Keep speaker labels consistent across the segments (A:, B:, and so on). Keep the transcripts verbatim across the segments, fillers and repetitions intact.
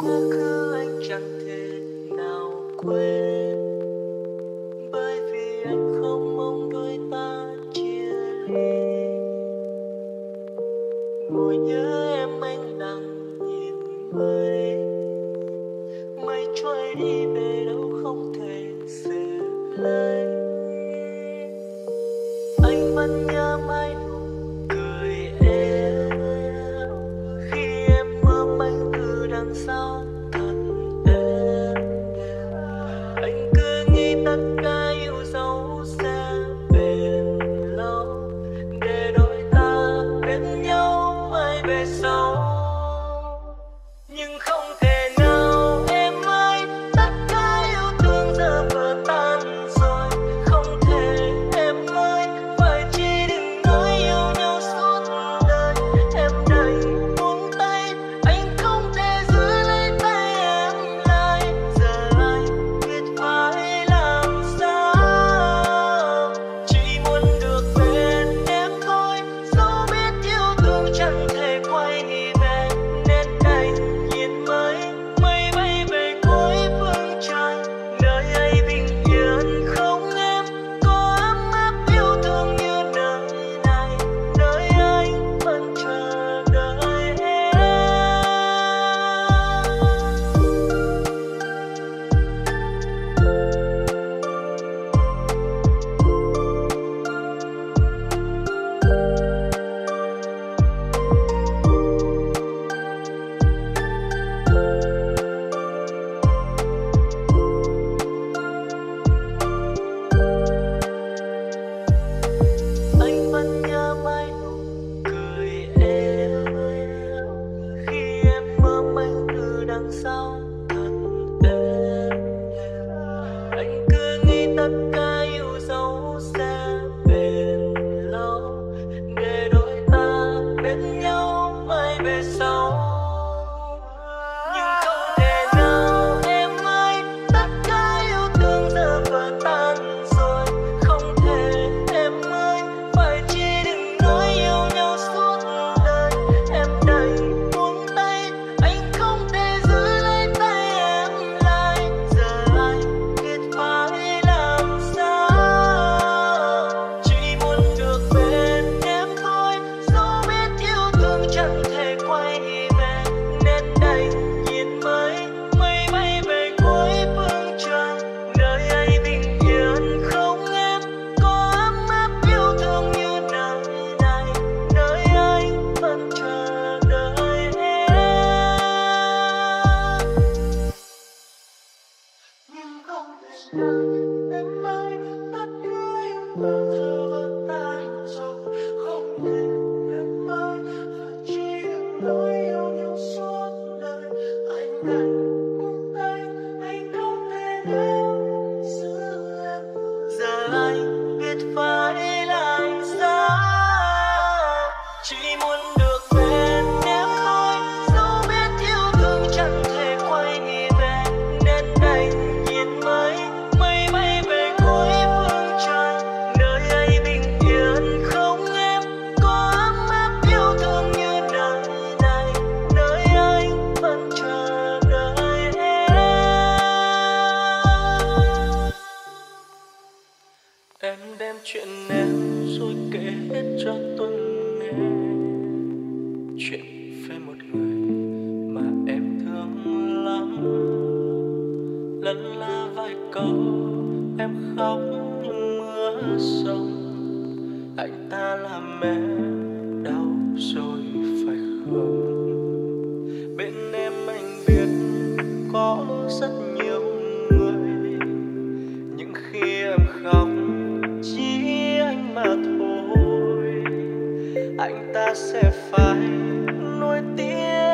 A: quá khứ anh chẳng thể nào quên, bởi vì anh không mong đôi ta chia ly. Ngồi nhớ em anh lặng nhìn mây, mây trôi đi về đâu không thể giữ lấy. Anh vẫn nhớ mãi nụ cười em khi em ôm anh từ đằng sau thật êm. Anh cứ nghĩ tất cả yêu dấu sẽ bền lâu, để đôi ta bên nhau mãi về sau. Nhưng không thể nào em ơi, tất cả yêu thương giờ vỡ tan rồi. Không thể em ơi, phải chi đừng nói yêu nhau suốt đời. Em đành buông tay, anh không thể giữ lấy tay em lại. Giờ anh biết phải làm sao, chỉ muốn được bên em thôi. Dẫu biết yêu thương chẳng thể quay về, nên đành nhìn mây mây bay về cuối phương trời. Nơi ấy bình yên không em, có ấm áp yêu thương như nơi này. Nơi anh vẫn chờ đợi em. Anh vẫn nhớ mãi nụ cười em khi em ôm anh từ đằng sau thật êm. Anh cứ nghĩ tất cả yêu dấu sẽ bền lâu, để đôi ta bên nhau mãi về sau. Nhưng không thể nào em ơi, tất cả yêu thương giờ vỡ tan rồi. Không thể em ơi, phải chi đừng nói yêu nhau suốt đời. Em đành buông tay, anh không thể giữ lấy tay em lại. Giờ anh biết phải làm sao, chỉ muốn được bên em thôi. Dẫu biết yêu thương chẳng thể quay về, nên đành nhìn mây mây bay về cuối phương trời. Nơi ấy bình yên không em, có ấm áp yêu thương như nơi này. Nơi anh vẫn chờ đợi em. Nhưng không thể nào em ơi, tất cả yêu thương giờ vỡ tan rồi. Không thể em ơi, phải chi đừng nói yêu nhau suốt đời. Anh đành buông tay, anh không thể nào giữ em. Giờ anh biết phải làm sao, chỉ muốn được bên em thôi. Dẫu biết yêu thương chẳng thể quay về, nên đành nhìn mây mây bay về cuối phương trời. Nơi ấy bình yên không em, có ấm áp yêu thương như nơi này. Nơi anh vẫn chờ đợi em. Em đem chuyện em rồi kể hết cho tôi nghe, chuyện về một người mà em thương lắm. Lân la vài câu em khóc như mưa sông. Anh ta làm em đau rồi phải không? Bên em anh biết có rất nhiều người, nhưng khi em khóc chỉ anh mà thôi. Anh ta sẽ phải nuối tiếc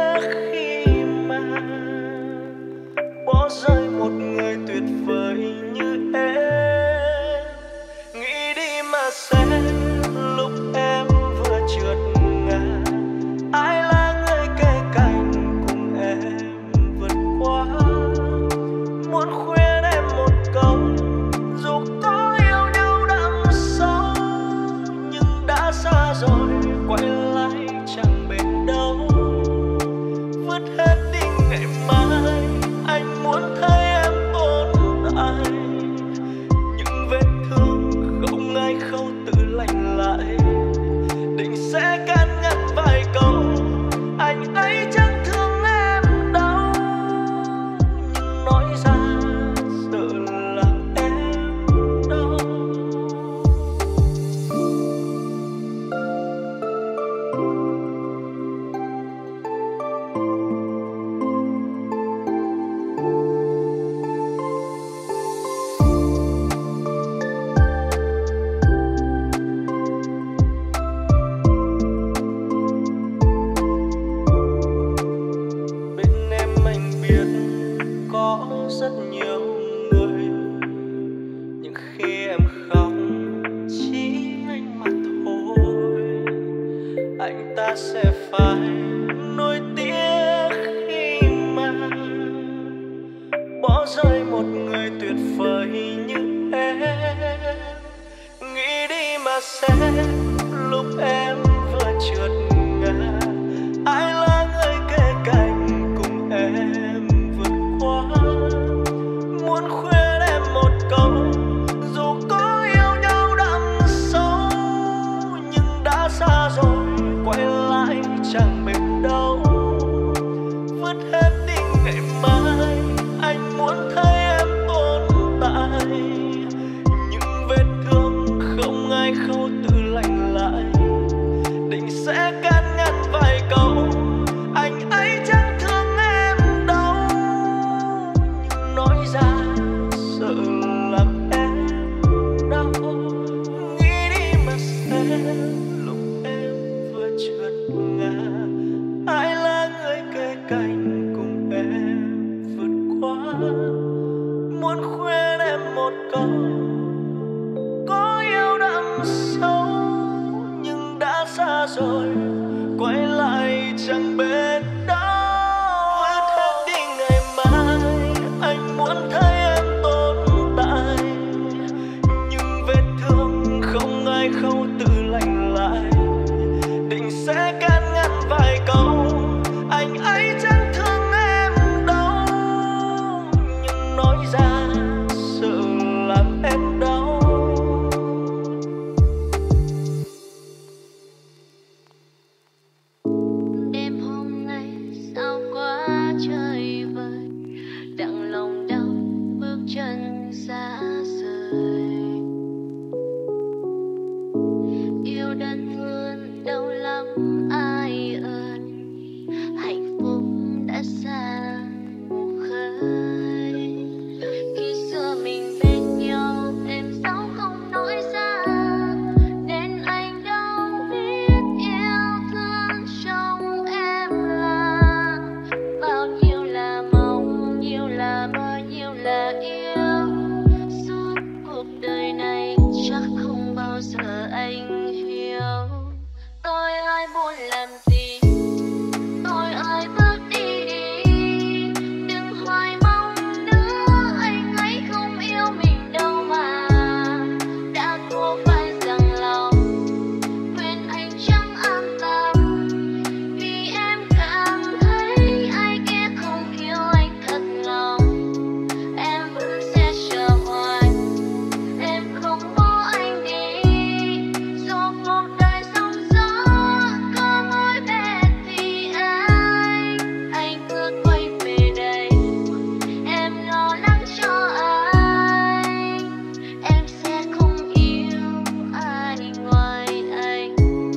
A: đâu. Vứt hết đi ngày mai, anh muốn thấy em tồn tại. Những vết thương không ai khâu tự lành lại, định sẽ can ngăn vài câu. Anh ấy chẳng thương em đâu, nhưng nói ra sợ làm em đau. Nghĩ đi mà xem, lúc em vừa trượt ngã, ai là người kề cạnh cùng em vượt qua. Muốn khuyên em một câu, có yêu đậm sâu nhưng đã xa rồi, quay lại chẳng bên đâu. Vứt hết đi ngày mai, anh muốn thấy em tồn tại. Nhưng vết thương không ai khâu tự lành lại, định sẽ can ngăn vài câu. Anh ấy chẳng thương em đâu, nhưng nói ra sợ làm em đau.
B: Đêm hôm nay sao quá trời vời, đặng lòng đau bước chân xa rời. Yêu đơn phương đau lắm ai ơi, hạnh phúc đã xa mù khơi. Khi xưa mình bên nhau em sao không nói ra, nên anh đâu biết yêu thương trong em là bao nhiêu là mong, nhiêu là mơ, nhiêu là yêu. Suốt cuộc đời này chắc không bao giờ anh hiểu. Tôi ai buồn làm gì, tôi ai bước đi đi. Đừng hoài mong nữa, anh ấy không yêu mình đâu mà. Đã cố phải rằng lòng, khuyên anh chẳng an tâm. Vì em cảm thấy ai kia không yêu anh thật lòng. Em vẫn sẽ chờ hoài, em không bỏ anh đi. Dù cuộc đời sóng gió có mối vết thì anh anh cứ quay về đây. Em lo lắng cho anh, em sẽ không yêu ai ngoài anh.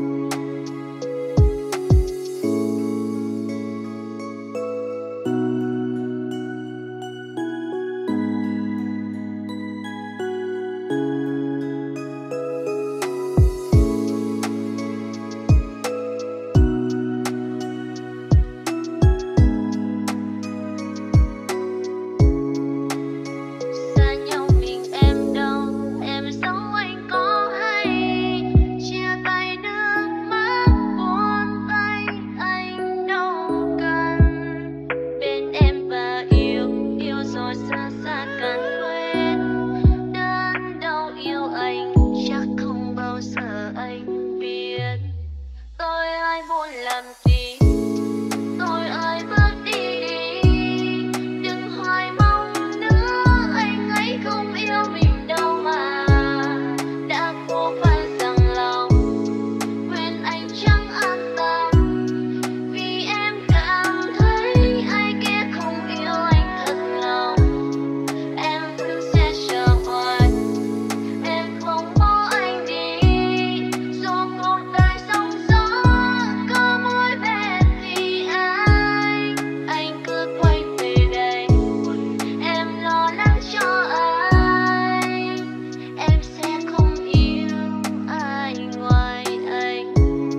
B: Xa nhau mình em đâu, em sống anh có hay. Chia tay nước mắt buông tay, anh đâu cần. Bên em và yêu, yêu rồi xa xa cần quên. Đơn đâu yêu anh, chắc không bao giờ anh biết. Tôi ai buồn làm gì, tôi ai bước đi đi. Đừng hoài mong nữa, anh ấy không yêu mình đâu mà. Đã cố phải rằng lòng, khuyên anh chẳng an tâm. Vì em cảm thấy ai kia không yêu anh thật lòng. Em vẫn sẽ chờ hoài, em không bỏ anh đi. Dù cuộc đời sóng gió có mối vết thì anh anh cứ quay về đây. Em lo lắng cho anh, em sẽ không yêu ai ngoài anh.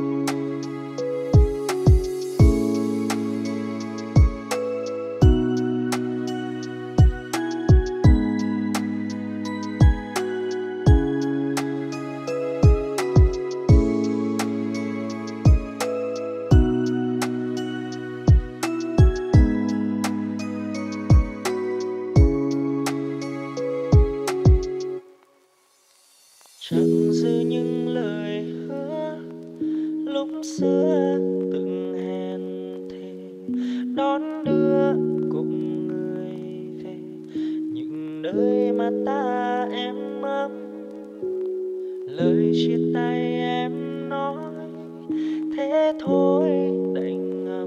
A: Chẳng dư những lời hứa lúc xưa từng hẹn thề, đón đưa cùng người về những nơi mà ta êm ấm. Lời chia tay em nói thế thôi đành ngờ,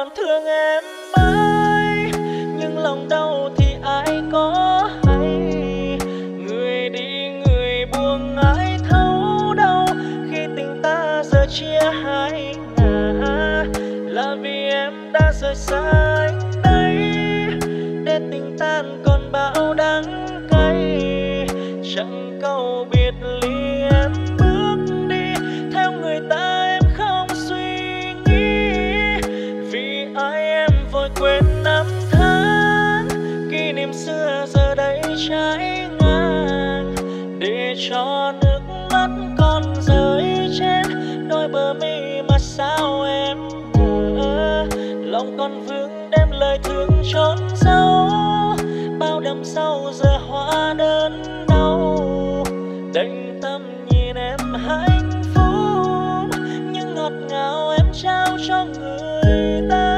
A: còn thương em mãi, nhưng lòng đau thì ai có hay. Người đi người buông ai thấu đâu khi tình ta giờ chia hai ngả. Là vì em đã rời xa anh đấy, để tình tan còn bao đắng cay. Chẳng câu biệt ly em bước đi, theo người ta em không suy nghĩ. Vì ai em vội quên năm tháng, kỷ niệm xưa giờ đây trái ngang. Để cho nước mắt còn rơi trên đôi bờ mi mà sao em ngờ. Lòng còn vương đem lời thương trốn giấu, bao đêm sau giờ hóa đơn đau. Đành tâm nhìn em hạnh phúc, nhưng ngọt ngào em trao cho người ta.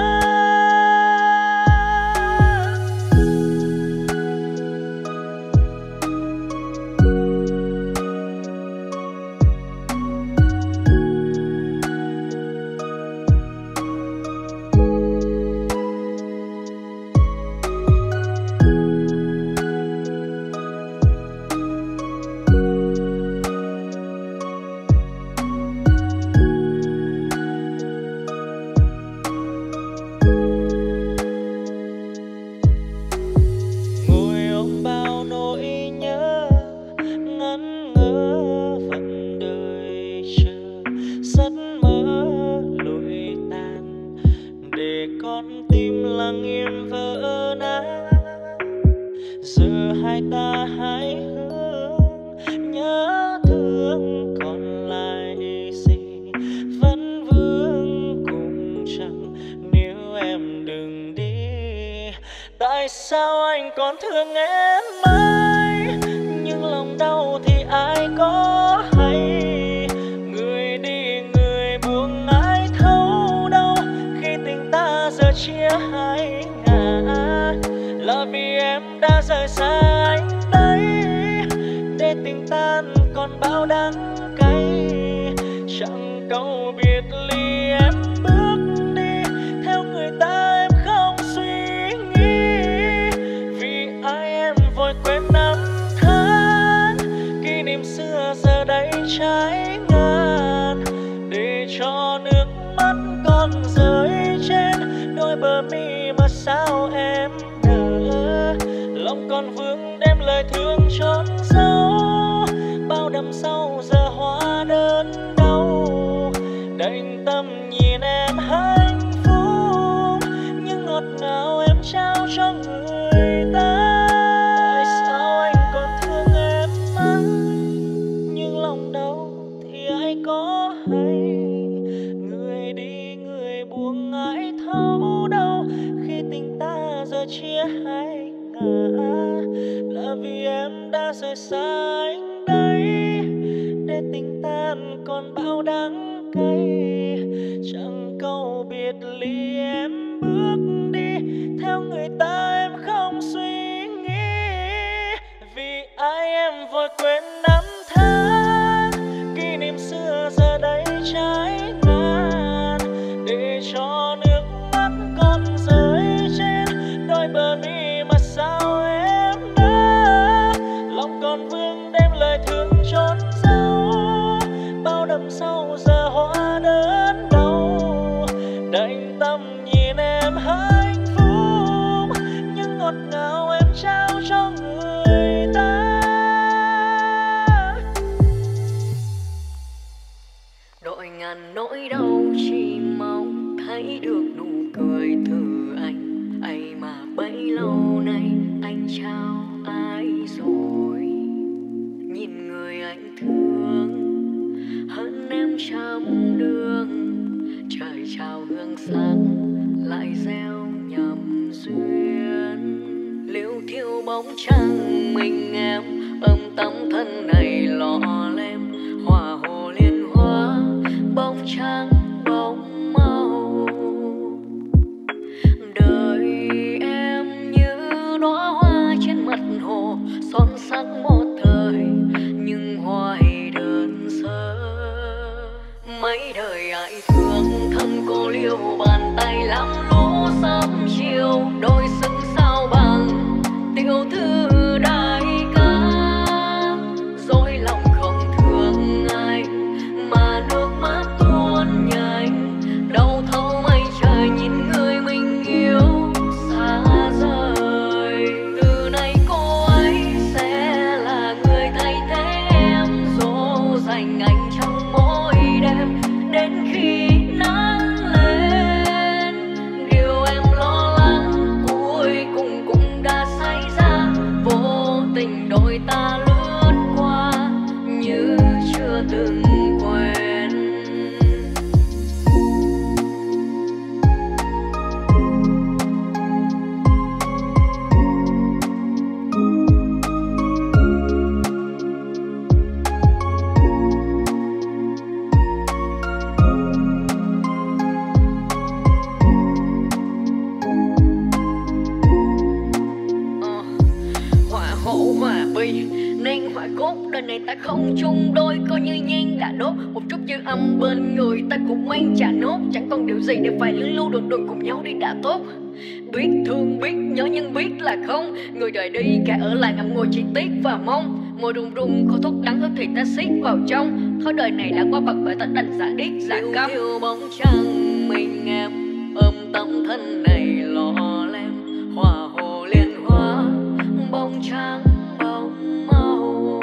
A: Tại sao anh còn thương em mãi, nhưng lòng đau thì ai có hay. Người đi người buông ai thấu đâu khi tình ta giờ chia hai ngả. Là vì em đã rời xa anh đấy, để tình tan còn bao đắng cay. Chẳng câu biệt ly em bước đi, theo người ta em không suy nghĩ. Vì ai em vội quên năm tháng, kỷ niệm xưa giờ đây trái ngang. Để cho nước mắt còn rơi trên đôi bờ mi mà sao em nỡ. Lòng còn vương đem lời thương trốn giấu, bao năm sau giờ hóa đơn đau. Đành tâm nhìn em hạnh phúc, nhưng ngọt ngào em trao cho người ta. Tại sao anh còn thương em mãi, nhưng lòng đau thì ai có hay. Người đi người buông ai thấu đâu khi tình ta giờ chia hai ngả. Là vì em đã rời xa anh đấy, để tình tan còn bao đắng cay. Chẳng câu biệt ly em bước đi, theo người ta em không suy nghĩ. Vì ai em vội quên năm tháng, kỷ niệm xưa giờ đây trái ngang. Để cho nước mắt còn rơi trên đôi bờ mi mà sao em đã. Lòng còn vương đem lời thương trốn giấu, bao năm sau giờ hóa đơn đau. Đành tâm nhìn em hạnh phúc, nhưng ngọt ngào em trao cho người ta.
B: Đội ngàn nỗi đau chỉ mong thấy được nụ cười từ anh. Ấy mà bấy lâu nay anh trao ai rồi. Nhìn người anh thương hơn em trăm đường, trời trao hương sáng lại gieo nhầm duyên. Liêu thiêu bóng trăng mình em, âm tấm thân này lọ lem. Hòa hồ liên hoa bóng trắng bóng màu. Đời em như đóa hoa trên mặt hồ, son sắc một thời nhưng hoài đơn sơ. Mấy đời ai thương thầm cô liêu bàn tay lắm luôn.
A: tình đôi ta lướt qua như chưa từng quen. Nên họa cốt đời này ta không chung đôi, coi như nhang đã đốt một chút dư âm bên người ta cũng mang trả nốt. Chẳng còn điều gì để phải lưng lưu đồn đồn cùng nhau đi đã tốt. Biết thương biết nhớ nhưng biết là không, người đời đi cả ở lại ngậm ngùi chỉ tiếc và mong. Môi run run khô thuốc đắng thức thì ta siết vào trong. Thôi đời này đã qua bậc bởi ta đành giả điếc giả câm. Yêu bóng trăng mình em ôm tấm thân này lọ lem, hòa hồ liên hoa bóng trắng bóng màu.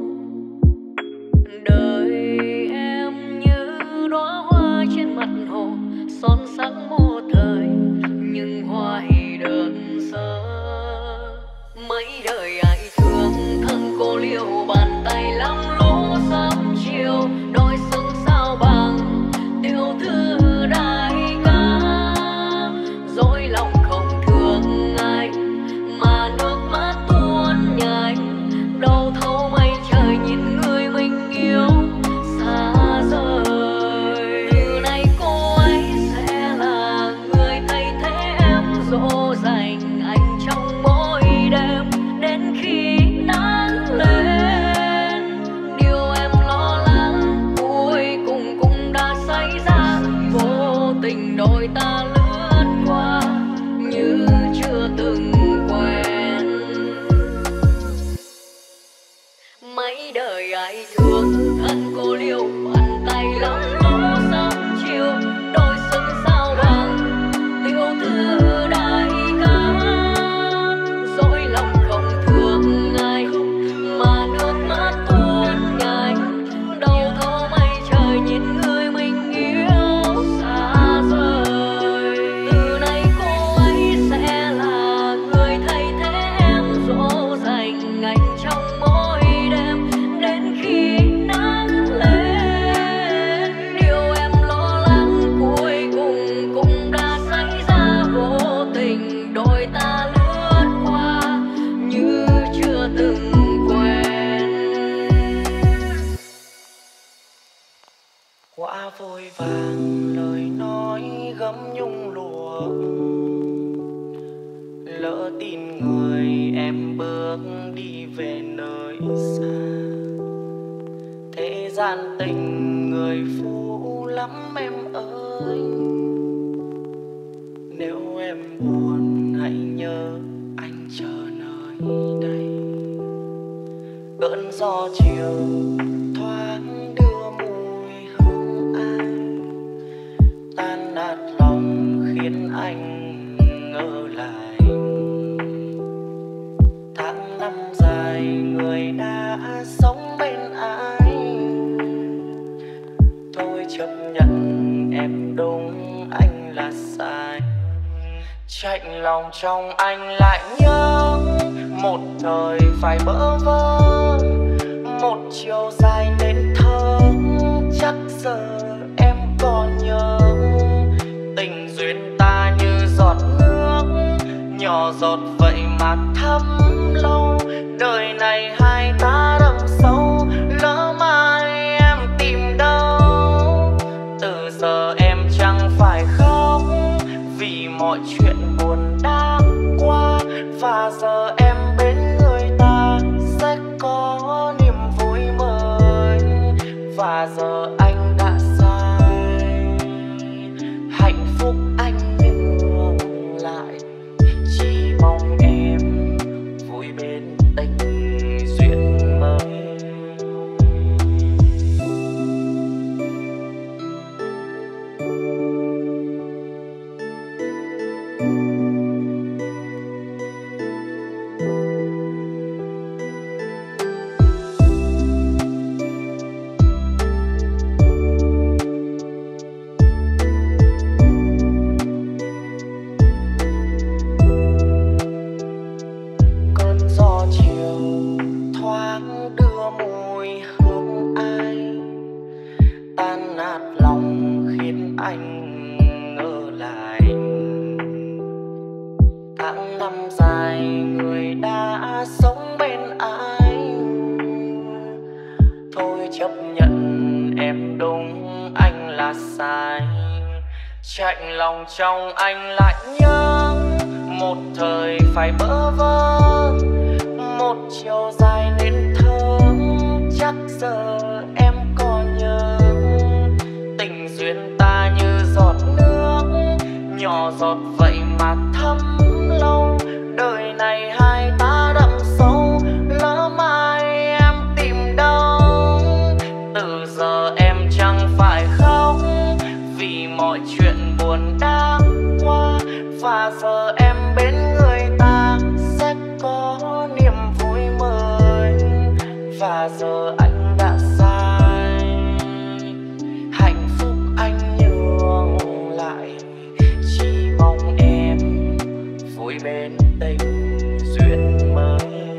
A: Đời em như đóa hoa trên mặt hồ, son sắc một thời nhưng hoa thì đơn sơ. Mấy đời ai thương thân cô liêu, bàn tay lắm lũ sớm chiều, đôi sừng sao bằng tiểu thư đại ca. Dối lòng không thương ai mà nước mắt tuôn nhanh, đâu thấu mây trời nhìn người mình yêu xa rời. Từ nay cô ấy sẽ là người thay thế em dỗ dành anh trong mỗi đêm đến khi nắng lên. Điều em lo lắng cuối cùng cũng đã xảy ra, vô tình đôi ta lướt qua như chưa từng quen. Mấy đời ai thương thân cô liêu, bàn tay lắm lũ sớm chiều, đôi sừng sao bằng tiểu thư đại ca. Dối lòng không thương ai mà nước mắt tuôn nhanh, đâu thấu mây trời nhìn người mình yêu xa rời. Từ nay cô ấy sẽ là người thay thế em dỗ dành anh trong mỗi đêm đến khi nắng lên. Điều em lo lắng cuối cùng cũng đã xảy ra, vô tình đôi ta lướt qua như chưa từng quen.
C: Quá vội vàng lời nói gấm nhung lụa, lỡ tin người em bước đi về nơi xa. Thế gian tình người phũ lắm em ơi, nếu em buồn hãy nhớ anh chờ nơi đây. Cơn gió chiều thoáng đưa mùi hương ai, tan nát lòng khiến anh ngỡ lại. Tháng năm dài người đã sống bên ai, thôi chấp nhận em đúng anh là sai. Chạnh lòng trong anh lại nhớ một thời phải bỡ vơ, một chiều dài nên thơ. Chắc giờ em còn nhớ tình duyên ta như giọt nước, nhỏ giọt vậy mà thấm lâu. Đời này hai ta đậm sâu, lỡ mai em tìm đâu. Từ giờ em chẳng phải khóc vì mọi chuyện buồn đã qua, và giờ em bên người ta sẽ có niềm vui mới. Và giờ anh đã sai, hạnh phúc anh nhường lại, chỉ mong em vui bên tình duyên. chấp nhận em đúng anh là sai. Chạnh lòng trong anh lại nhớ một thời phải bỡ vơ, một chiều dài nên thơ chắc giờ em còn nhớ. Tình duyên ta như giọt nước nhỏ giọt vậy mà thấm lâu, đời này hai ta đậm sâu, lỡ mai em tìm đâu. Từ giờ em chẳng phải khóc vì mọi chuyện buồn đã qua, và giờ em bên người ta sẽ có niềm vui mới. Và giờ anh đã sai, hạnh phúc anh nhường lại, chỉ mong em vui bên tình duyên mới.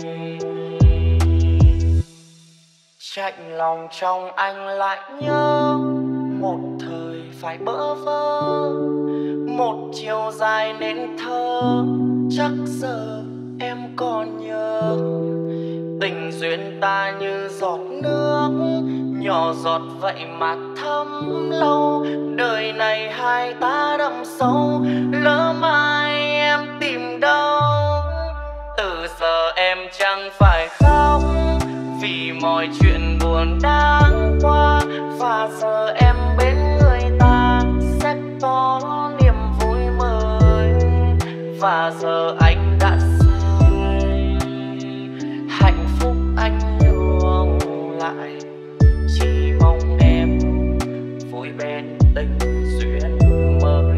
C: Chạnh lòng trong anh lại nhớ một thời phải bỡ vơ, một chiều dài nên thơ chắc giờ em còn nhớ. Tình duyên ta như giọt nước nhỏ giọt vậy mà thấm lâu, đời này hai ta đậm sâu, lỡ mai em tìm đâu. Từ giờ em chẳng phải khóc vì mọi chuyện buồn đã qua, và giờ em bên người ta sẽ có niềm vui mới. Và giờ anh đã sai, hạnh phúc anh nhường lại, chỉ mong em vui bên tình duyên mới.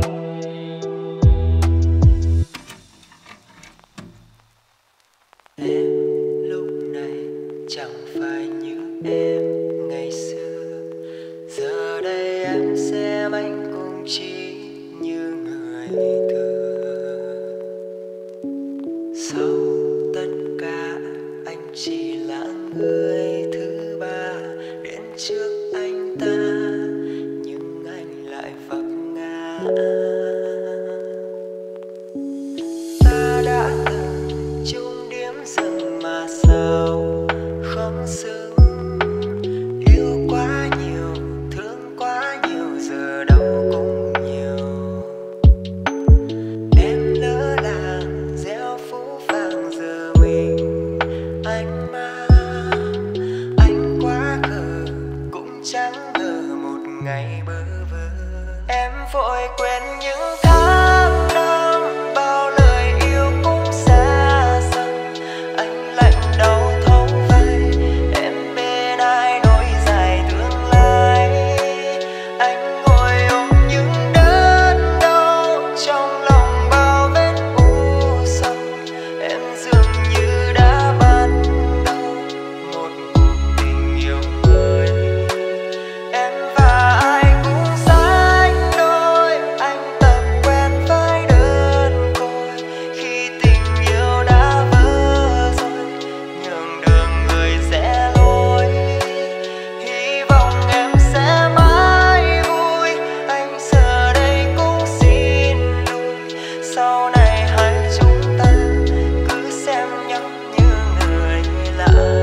A: Em lúc này chẳng phải như em ngày xưa, giờ đây em xem anh cũng chỉ như người thường. Sau tất cả anh chỉ là người thứ ba đến trước anh ta, nhưng anh lại vấp ngã. Ta đã từng chung điểm dừng mà sao không xứng, yêu quá nhiều thương quá nhiều giờ đâu cũng nhiều. Em lỡ làng gieo phũ phàng giờ mình anh mang, anh quá khờ cũng chẳng ngờ một ngày bơ vơ. Em vội quên những tháng năm bao lời yêu cũng xa dần, anh lạnh đau thấu vai em bên ai nối dài tương lai. Anh ngồi ôm những đớn đau trong lòng bao vết u sầu, em dường như đã bắt đầu một cuộc tình yêu mới. Em và ai cũng sánh đôi, anh tập quen với đơn côi khi tình yêu đã vỡ rồi, nhường đường người rẽ lối. Hy vọng em sẽ mãi vui, anh giờ đây cũng xin lỗi. Sau này hai chúng ta cứ xem nhau như người lạ.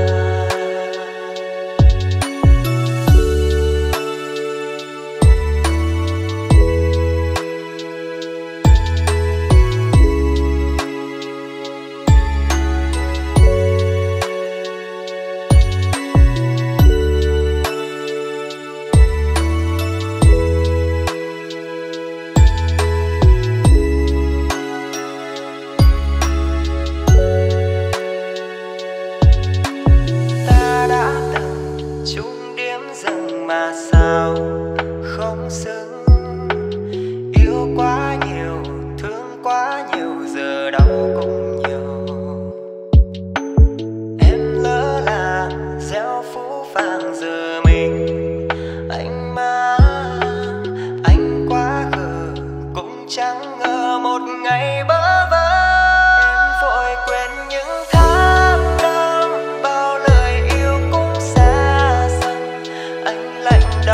A: Ta đã từng chung điểm dừng mà sao không xứng, yêu quá nhiều thương quá nhiều giờ đau cũng nhiều. Em lỡ làng gieo phũ phàng giờ mình anh mang, anh quá khờ cũng chẳng ngờ một ngày bơ vơ. Em vội quên những tháng năm bao lời yêu cũng xa dần, anh lạnh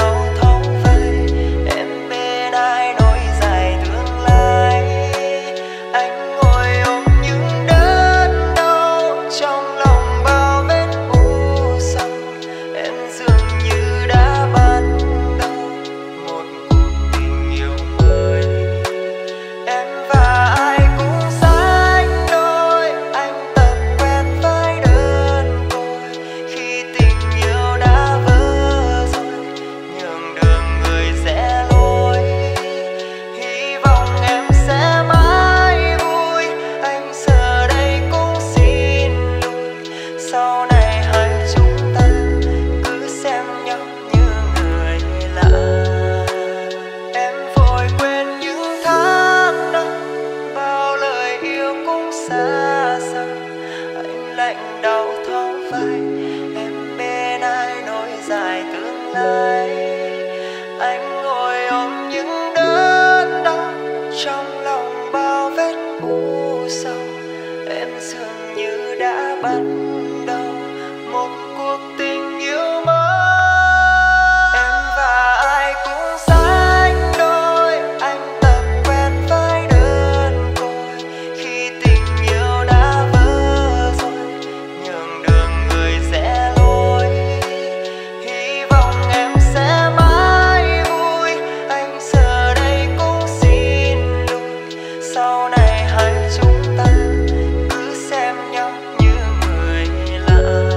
C: lại. Anh ngồi ôm những đớn đau trong lòng bao vết u sầu. Em dường như đã bắt đầu một cuộc tình yêu mới. Em và ai cũng sánh đôi, anh tập quen với đơn côi. Khi tình yêu đã vỡ rồi, nhường đường người rẽ lối. Hy vọng em sẽ mãi vui, anh giờ đây cũng xin lỗi. Sau này hai chúng ta cứ xem nhau như người lạ.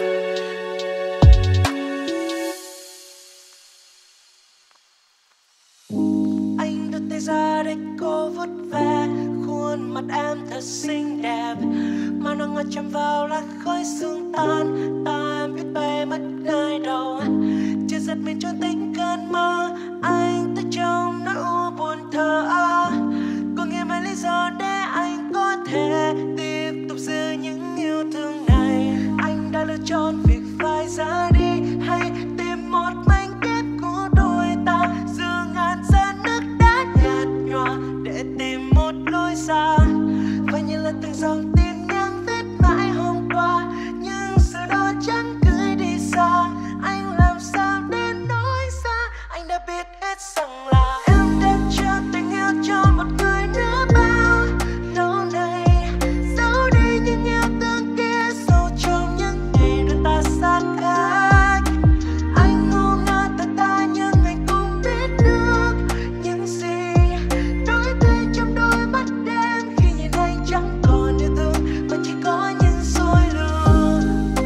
C: Anh đưa tay ra để cô vuốt ve khuôn mặt em thật xinh đẹp, mà nắng ngọt chạm vào lá khói sương tan. Ta em biết bay mất nơi đâu, chưa giật mình trốn tính cơn mơ. Anh tới trong nỗi u buồn thờ ơ, có nghe mấy lý do để anh có thể tiếp tục giữ những yêu thương này. Anh đã lựa chọn việc phải ra đi, hay tìm một mảnh ghép của đôi ta, giữa ngàn giọt nước đã nhạt nhòa để tìm một lối ra. Và như là từng dòng tin nhắn viết mãi hôm qua, nhưng giờ đó chẳng gửi đi xa. Anh làm sao để nói ra, anh đã biết hết rằng là em đang cho tình yêu cho một người nữa bao lâu nay. Giấu đi những yêu thương kia sâu trong những ngày đôi ta xa cách. Anh ngu ngơ thật ta nhưng anh cũng biết được những gì đổi thay trong đôi mắt em. Khi nhìn anh chẳng còn yêu thương mà chỉ có những dối lừa.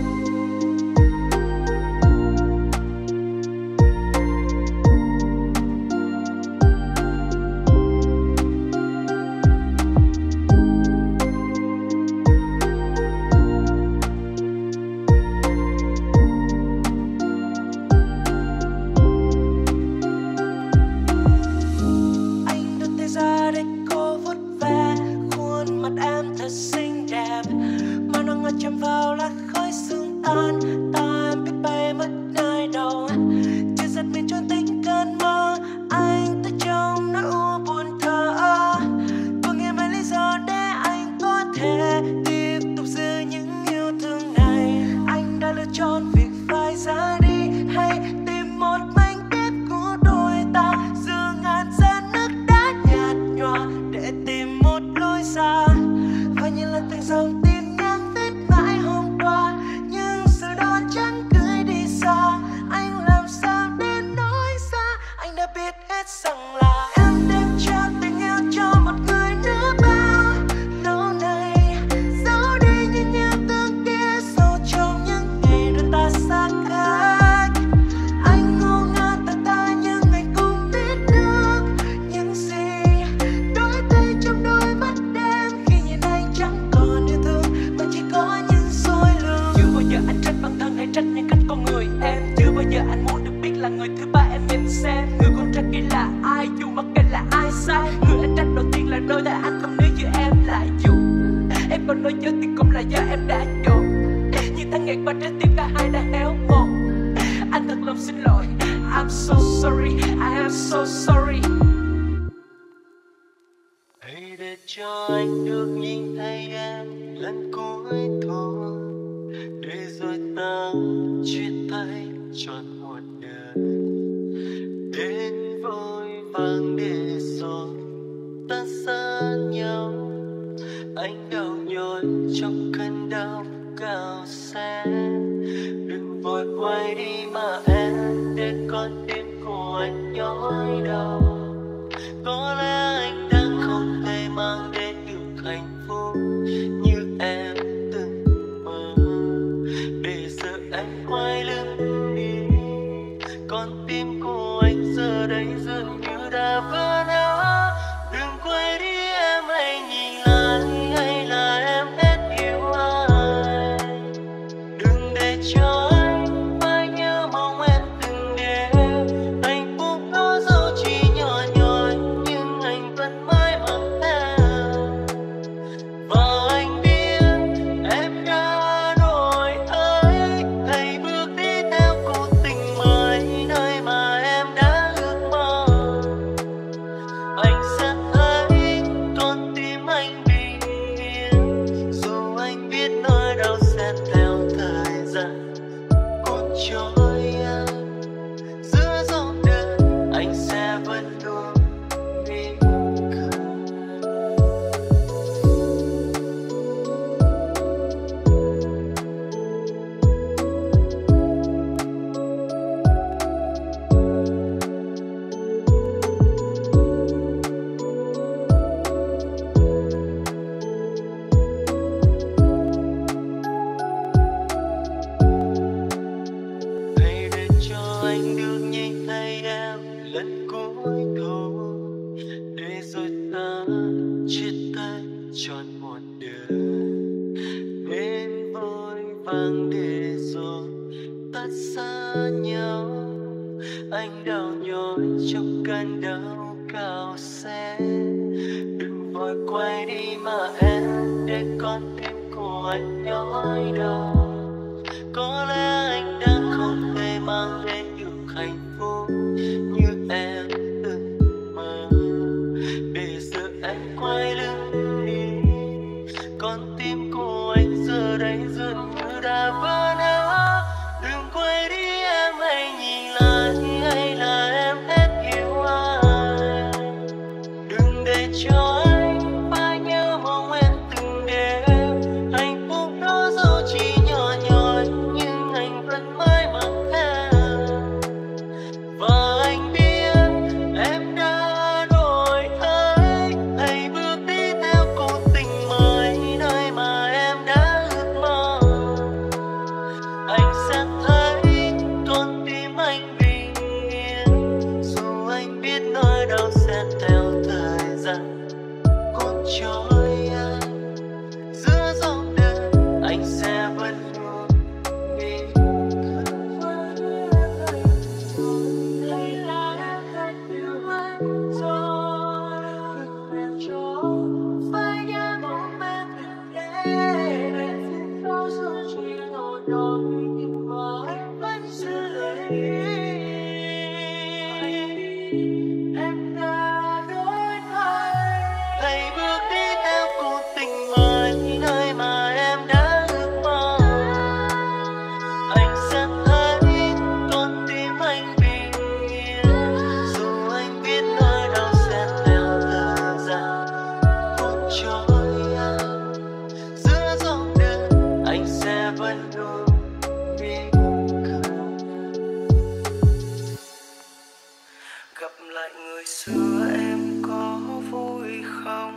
C: Anh đưa tay ra để cô vuốt ve khuôn mặt em thật xinh đẹp, mà nắng ngọt chạm vào lá khói sương tan. Ta em biết bay mất nơi đâu, chưa giật mình trốn tính cơn mơ. Anh tới trong nỗi u buồn thờ ơ, có nghe mấy lý do để anh có thể tiếp tục giữ những yêu thương này. Anh đã lựa chọn việc phải ra đi, hay tìm một mảnh ghép của đôi ta, giữa ngàn giọt nước đã nhạt nhòa để tìm một lối ra. Và như là từng dòng tin nhắn viết mãi hôm qua, nhưng giờ đó chẳng gửi đi xa. Anh làm sao để nói ra, anh đã biết hết rằng là em đem cho tình yêu cho một người nữa bao lâu nay. Giấu đi những yêu thương kia sâu trong những ngày đôi ta xa cách. Anh ngu ngơ thật ta nhưng anh cũng biết được những gì đổi thay trong đôi mắt em. Khi nhìn anh chẳng còn yêu thương mà chỉ có những dối lừa. Chưa bao giờ anh trách bản thân hay trách những cách con người em. Chưa bao giờ anh muốn được biết là người thứ ba em nhìn xem. Người con trai kia là ai, dù mặc kệ là ai sai. Người anh trách đầu tiên là đôi tay anh không nếu như em lại dù em còn nói nhớ thì cũng là do em đã chọn. Những tháng ngày qua trái tim cả hai đã héo mòn. Anh thật lòng xin lỗi, I'm so sorry, I am so sorry. Hãy để cho anh được nhìn thấy em lần cuối thôi, để rồi ta chia tay trọn một đời. Đến vội vàng để rồi ta xa nhau. Anh đau nhói trong cơn đau cao xa. Đừng vội quay đi mà em, để con tim của anh nhói đau. Có lẽ anh đang không thể mang đến được hạnh phúc như em từng mơ. Để giờ anh quay lưng đi, con tim của anh giờ đây dường như đã vỡ nát. Đừng quay đi em, hãy nhìn lại, hay là em hết yêu ai. Đừng để cho anh phải nhớ mong em từng đêm. Hạnh phúc đó dẫu chỉ nhỏ nhoi, nhưng anh vẫn mãi mang theo. Và anh biết em đã đổi thay, hãy bước đi theo cuộc tình mới.
A: trôi anh giữa dòng đời, anh sẽ vẫn luôn mỉm cười. Hãy để cho anh được nhìn thấy em lần cuối thôi, để rồi ta chia tay trọn một đời. Đến vội vàng để rồi ta xa nhau, anh đau nhói trong cơn đau cao xe. Đừng vội quay đi mà em, để con tim của anh nhói đau. Có lẽ anh đã không thể mang đến được hạnh phúc như em từng mơ. Để giờ anh quay lưng đi, con tim của anh giờ đây dường như đã vỡ nát. Đừng quay đi em, hãy nhìn lại, hay là em hết yêu anh. Đừng để cho anh phải nhớ mong em từng đêm. Hạnh phúc đó dẫu chỉ nhỏ nhoi, nhưng anh vẫn mãi mang theo. Và anh biết em đã đổi thay, hãy bước đi theo cuộc tình mới, nơi mà em đã ước mơ. Anh sẽ thấy con tim anh bình yên, dù anh biết nỗi đau sẽ theo thời gian cuốn trôi anh giữa dòng đời, anh sẽ vẫn luôn mỉm cười. Hay là em hết yêu anh rồi, đừng em cho phải nhớ mong em từng đêm. Em xin lỗi dù chỉ nhỏ nhoi, nhưng mà em vẫn giữ lấy. Em đã đổi thay, hãy bước đi theo cuộc tình mới, nơi mà em đã ước mơ. Anh sẽ thấy con tim anh bình yên, dù anh biết nỗi đau sẽ theo thời gian cuốn trôi anh giữa dòng đời, anh sẽ vẫn luôn mỉm cười. Gặp lại người xưa em có vui không?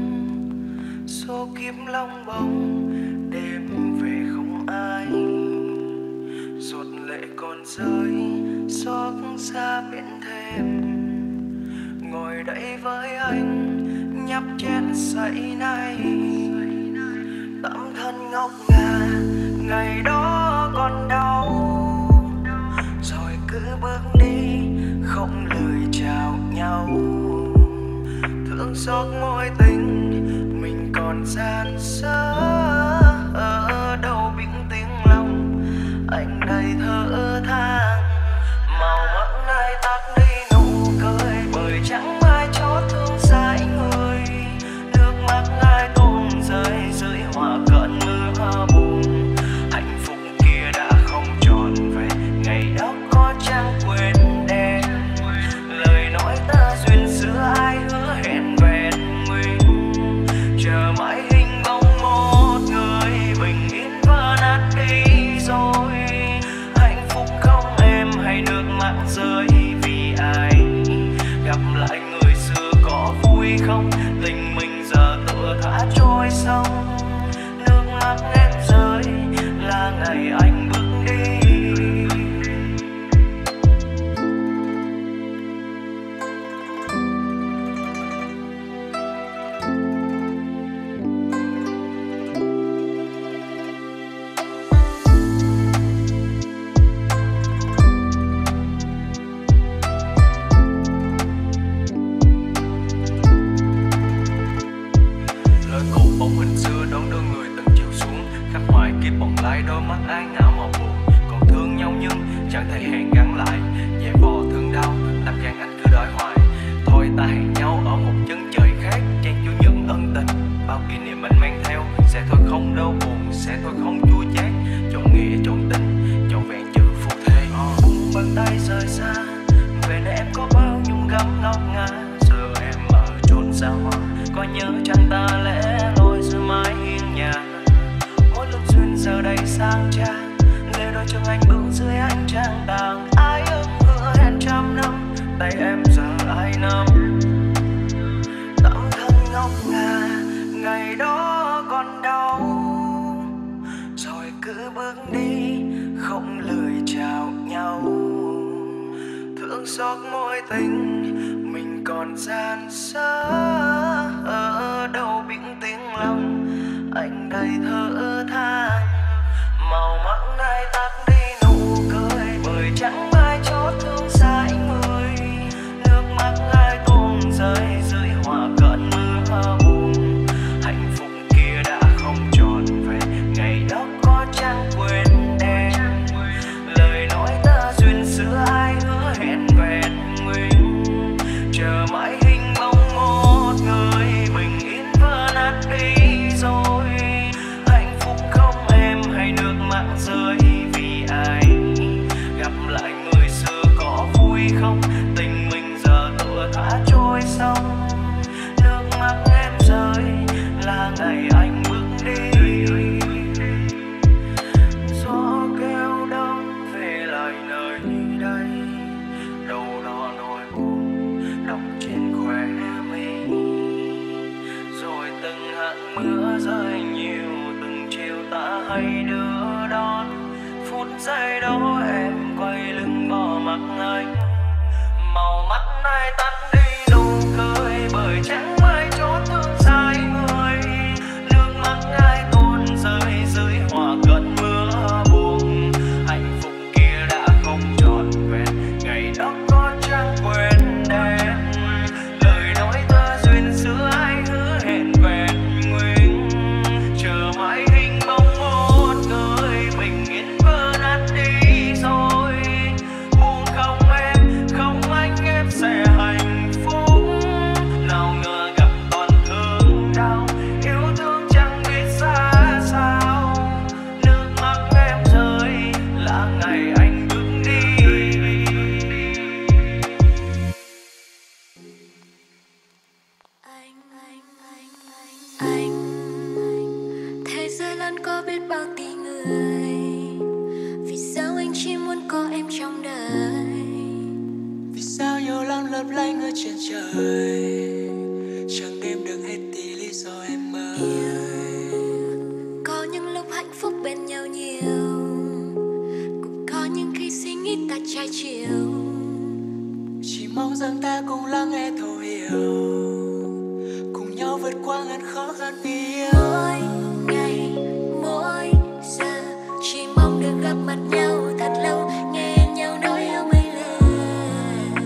A: Số kiếp long bóng đêm về không ai, giọt lệ còn rơi xót xa biển thêm. Ngồi đây với anh nhấp chén say nay, tấm thân ngọc ngà ngày đó còn đau. Rồi cứ bước đi không lời chào nhau, thương xót mối tình mình còn gian dở. Ở đâu bình tiếng lòng anh đây thở than, màu mỡ nay tắt đi nụ cười, bởi chẳng ai cho thương sai người. Nước mắt ai tuôn rơi dưới hoa cơn mưa buồn, hạnh phúc kia đã không tròn vẹn, ngày đó có chẳng quên đêm. Lời nói ta duyên xưa ai hứa hẹn vẹn nguyên, chờ mãi hình bóng một người bình yên vỡ nát đi rồi. Hạnh phúc không em hay nước mắt rơi vì ai. Gặp lại người xưa có vui không? Tình mình giờ tựa thả trôi sông. Nước mắt em rơi là ngày anh bước đi. Sẽ thôi không đau buồn, sẽ thôi không chua chát, trọn nghĩa trọn tình, trọn vẹn chữ phúc
C: nơi chẳng anh bước dưới ánh trăng tàng. Ai ước hứa hẹn trăm năm, tay em giờ ai nắm. Tấm thân ngọc ngà ngày đó còn đau, rồi cứ bước đi không lời chào nhau. Thương xót mối tình mình còn gian xá, ở đâu biển tiếng lòng anh đây thở than. Màu mắt ai tắt đi nụ cười, bởi chẳng ai chót thương xa người. Nước mắt ai tuôn rơi dưới hòa cơn mưa buồn. Hạnh phúc kia đã không trọn vẹn, ngày đó có chẳng quên em. Lời nói ta duyên xưa ai hứa hẹn vẹn nguyên, chờ mãi hình bóng một người bình yên vỡ nát đi rồi. Hạnh phúc không em hay nước mắt rơi vì ai. Gặp lại người xưa có vui không, tình mình giờ tựa thả trôi sông. Nước mắt em rơi là ngày anh bước đi. Gió kêu đông về lại nơi đây, đâu đó nỗi buồn đọng trên khóe mi. Rồi từng hạt mưa rơi nhiều, từng chiều ta hay đưa đón. Phút giây đó em quay lưng bỏ mặc anh. Màu mắt ai tắt đi nụ cười, bởi chẳng ai chót thương sai người. Nước mắt ai tuôn rơi dưới hòa cơn mưa buồn. Hạnh phúc kia đã không trọn vẹn, ngày đó có chẳng quên em. Lời nói ta duyên xưa ai hứa hẹn vẹn nguyên, chờ mãi hình bóng một người bình yên vỡ nát đi rồi. Buồn không em, không anh em sẽ hạnh phúc. Nào ngờ gặp toàn thương đau, yêu thương chẳng biết ra sao. Nước mắt em rơi là ngày anh bước đi.
B: Anh, anh, anh, anh, anh, thế giới lớn có biết bao tỷ người, vì sao anh chỉ muốn có em trong đời?
C: Vì sao nhiều lắm lấp lánh ở trên trời, chẳng đếm được hết tí lý do em ơi.
B: Có những lúc hạnh phúc bên nhau nhiều, cũng có những khi suy nghĩ ta trái chiều.
C: Chỉ mong rằng ta cùng lắng nghe thấu hiểu, cùng nhau vượt qua ngàn khó khăn vì yêu.
B: Mỗi ngày, mỗi giờ, chỉ mong được gặp mặt nhau thật lâu, nghe nhau nói yêu mấy lời.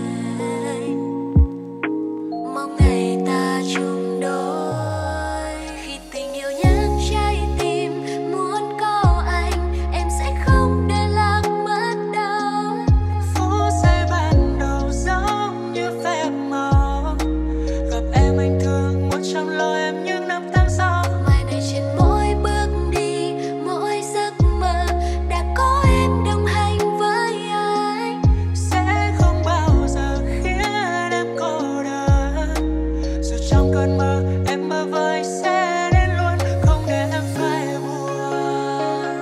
B: Mong ngày ta chung đôi, khi tình yêu nhắc trái tim muốn có anh, em sẽ không để lạc mất đâu.
C: Phút giây ban đầu giống như phép màu, gặp em anh thương một trăm lo em những năm tháng sau.
B: Mai này trên mỗi bước đi, mỗi giấc mơ đã có em đồng hành với anh.
C: Sẽ không bao giờ khiến em cô đơn, dù trong cơn mơ em mơ với sẽ đến luôn, không để em phải buồn.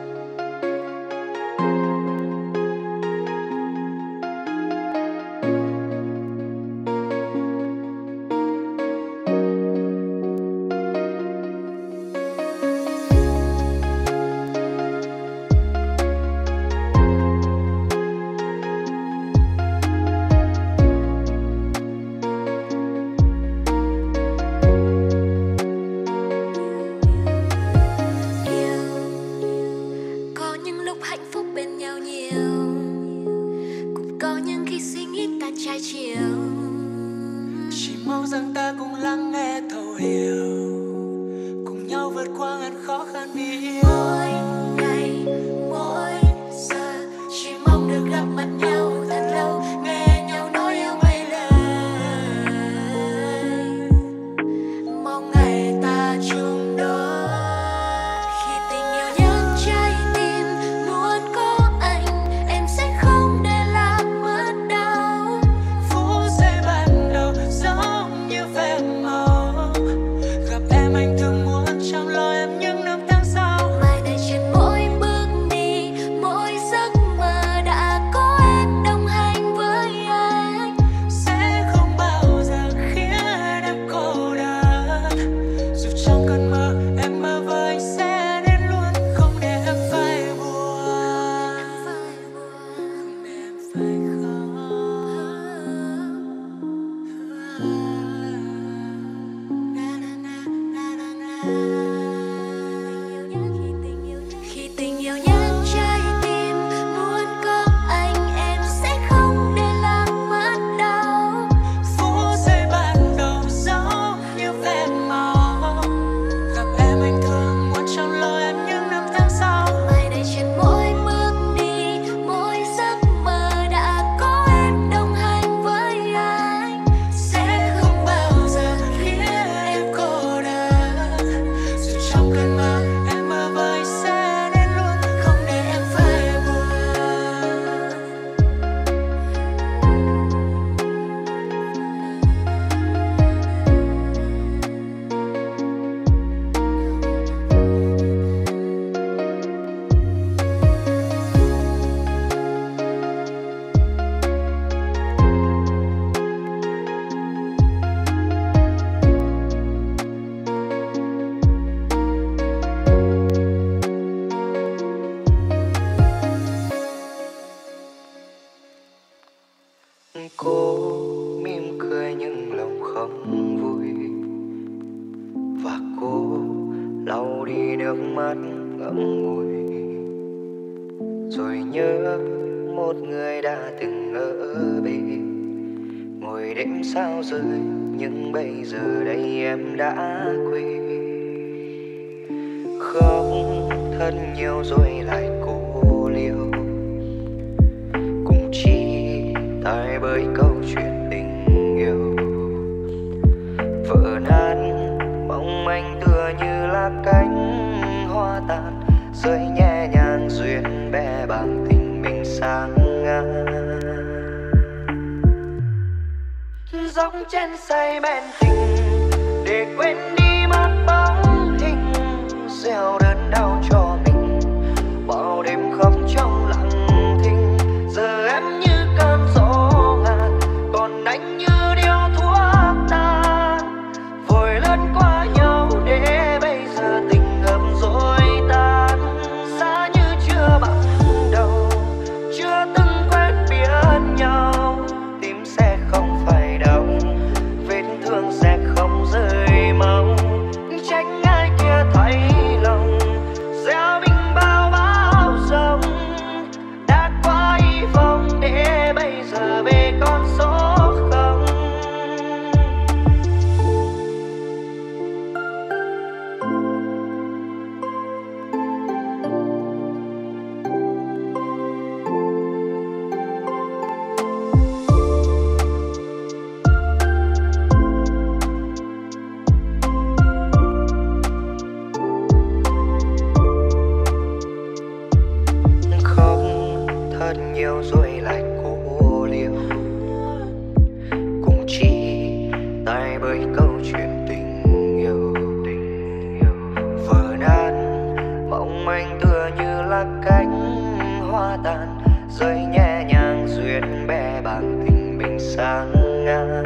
B: Yêu, có những lúc hạnh phúc bên nhau nhiều, cũng có những khi suy nghĩ ta trái chiều.
C: Chỉ mong rằng ta cùng lắng nghe thấu hiểu, cùng nhau vượt qua ngàn khó khăn vì yêu.
B: Mỗi ngày, mỗi giờ, chỉ mong được gặp mặt nhau thật lâu, nghe nhau nói yêu mấy lời. Mong ngày ta chung đôi, khi tình yêu nhắc trái tim muốn có anh, em sẽ không để lạc mất đâu.
C: Phút giây ban đầu giống như phép màu, gặp em anh thương muốn chăm lo em những năm tháng sau.
B: Mai đây
C: Cô mỉm cười nhưng lòng không vui, và cô lau đi nước mắt ngậm ngùi, rồi nhớ một người đã từng ở bên ngồi đêm sao rơi, nhưng bây giờ đây em đã quên. Khóc thật nhiều rồi lại cô liêu, cũng chỉ tại bởi câu chuyện tình yêu vỡ nát mong manh tựa như là cánh hoa tàn, rơi nhẹ nhàng duyên bé bàng tình mình sang ngang. Dòng trên say men tình để quên đi mất bóng hình, gieo đớn đau cho mình bao đêm khóc trong lặng thinh. Giờ em như cơn gió ngàn, còn anh như điếu thuốc tan, vội lướt qua nhau để bây giờ tình ngập rồi tan. Xa như chưa bằng đầu, chưa từng quen biết nhau, tim sẽ không phải đau, vết thương sẽ không rơi mau. Tránh ai kia thấy lòng gieo mình bao bão giông, đã quá hy vọng để bây giờ về con số không. Khóc thật nhiều rồi lại cô liêu, cũng chỉ tại bởi câu chuyện tình yêu vỡ nát mong manh tựa như là cánh hoa tàn, rơi nhẹ nhàng duyên bé bàng tình mình sang ngang.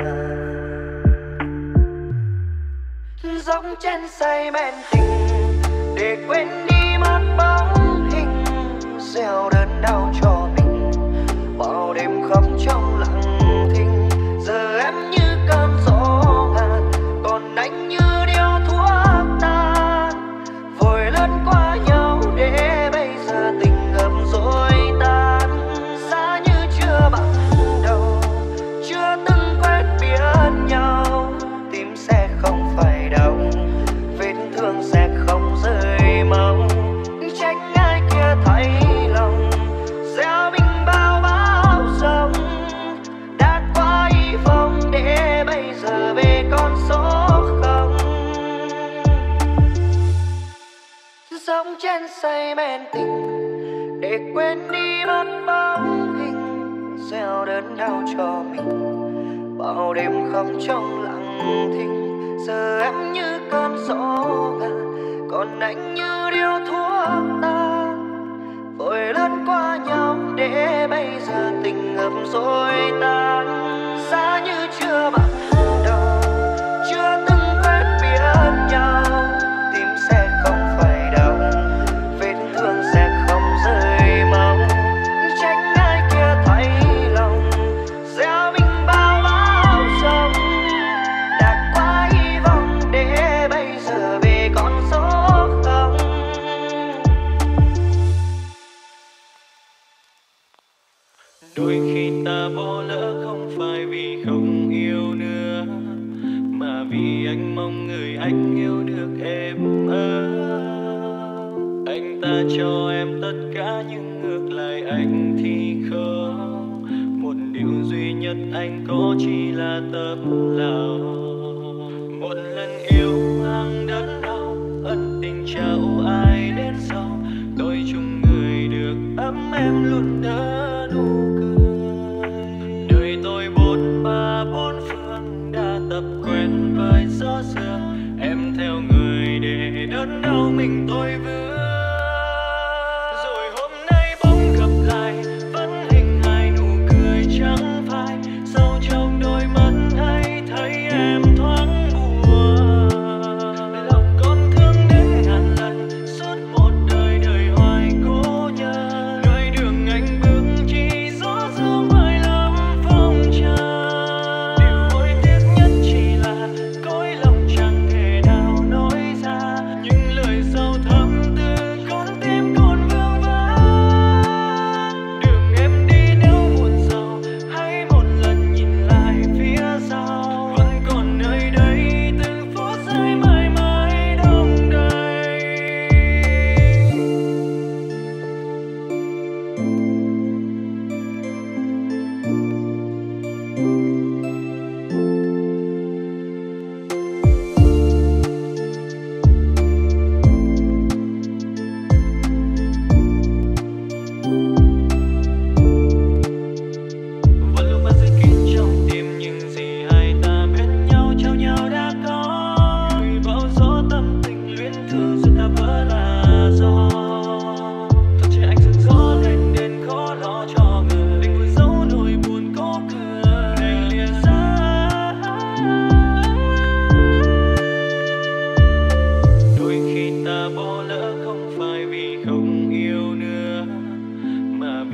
C: Dòng trên say men tình để quên đi mất bóng hình, gieo đớn đau cho mình bao đêm khóc trong lặng thinh. Giờ em như cơn gió ngàn, còn anh như điếu thuốc tan, vội lướt qua nhau để bây giờ tình ngập rồi tan. Xa như chưa bằng đầu, chưa từng quen biết nhau, tim sẽ không phải đau, vết thương sẽ không rơi mau. Tránh ai kia thấy lòng gieo mình bao bão giông, đã quá hy vọng để bây giờ về con số không. Sống trên say men tình để quên đi mất bóng hình, gieo đớn đau cho mình bao đêm khóc trong lặng thinh. Giờ em như cơn gió ngàn, còn anh như điếu thuốc tan, vội lướt qua nhau để bây giờ tình ngập rồi tan. Xa như chưa bằng đầu, chưa từng quen biết nhau, tim sẽ không phải đau, vết thương sẽ không rơi mau. Tránh ai kia thấy lòng gieo mình bao bão giông, đã quá hy vọng để bây giờ về con số không. Đôi khi ta bỏ lỡ không phải vì không yêu nữa, mà vì anh mong người anh yêu được em ơi. Anh ta cho em tất cả nhưng ngược lại anh thì không. Một điều duy nhất anh có chỉ là tấm lòng. Một lần yêu hàng đớn đau, ân tình trao ai đến sau. Tôi chung người được ấm em luôn đỡ nụ cười. Đời tôi bốn ba bốn phương đã tập quen với gió sương. Em theo người để đớn đau mình tôi vương. Rồi hôm nay bỗng gặp lại, vẫn hình hài nụ cười trắng phai. Sâu trong đôi mắt hay thấy em thoáng buồn. Lòng con thương đến ngàn lần, suốt một đời đời hoài cố nhớ. Nơi đường anh bước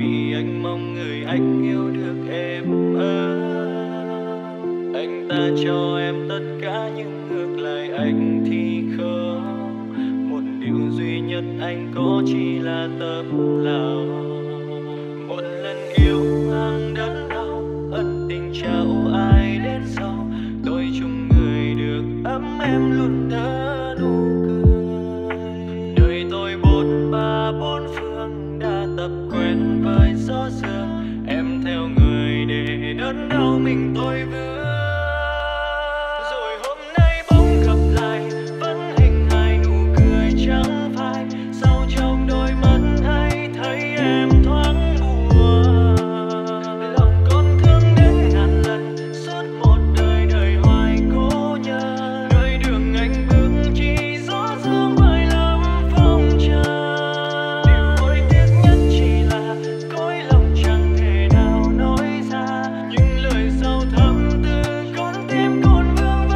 A: vì anh mong người anh yêu được em ơi. Anh ta cho em tất cả nhưng ngược lại anh thì không. Một điều duy nhất anh có chỉ là tấm lòng. Một lần yêu hàng đớn đau, ân tình trao ai đến sau. Tôi chung người được ấm em luôn nở nụ cười. Đời tôi bốn ba bốn phương đã tập quen với gió sương. Em theo người để đớn đau mình tôi vương. Rồi hôm nay bỗng gặp lại vẫn hình hài nụ cười trắng phai. Sau trong đôi mắt hay thấy em thoáng buồn. Lòng con thương đến ngàn lần suốt một đời đời hoài cố nhớ. Nơi đường anh bước chỉ gió sương vơi lắm phong trần. Điều hối tiếc nhất chỉ là cõi lòng chẳng thể nào nói ra. Những lời sâu thẳm từ con tim còn vương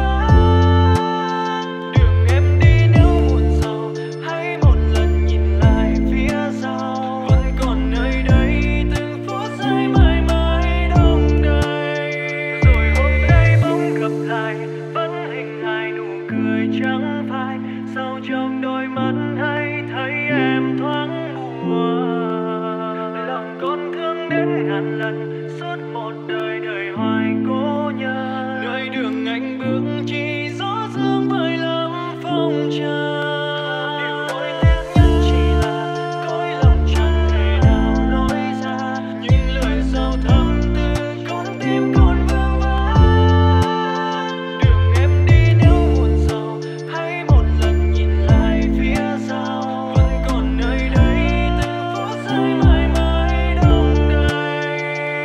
A: vấn. Đường em đi nếu muộn sầu hãy một lần nhìn lại phía sau. Vẫn còn nơi đây từng phút giây mãi mãi đông đầy. Rồi hôm nay bỗng gặp lại vẫn hình hài nụ cười trắng phai. Sau trong đôi mắt hay thấy em thoáng buồn. Lòng con thương đến ngàn lần suốt một đời đời hoài cố nhớ. Nơi đường anh bước chỉ gió sương vơi lắm phong trần. Điều hối tiếc nhất chỉ là cõi lòng chẳng thể nào nói ra. Những lời sâu thẳm từ con tim còn vương vấn. Đường em đi nếu muộn sầu hãy một lần nhìn lại phía sau. Vẫn còn nơi đây từng phút giây mãi mãi đông đầy.